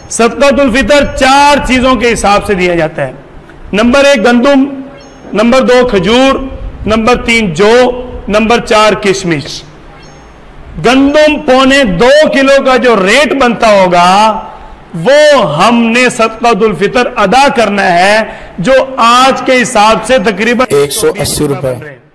सदकातुल फितर 4 चीजों के हिसाब से दिया जाता है। नंबर 1 गंदुम, नंबर 2 खजूर, नंबर 3 जौ, नंबर 4 किशमिश। गंदुम 2.25 किलो का जो रेट बनता होगा वो हमने सदकातुल फितर अदा करना है, जो आज के हिसाब से तकरीबन 180 रुपए।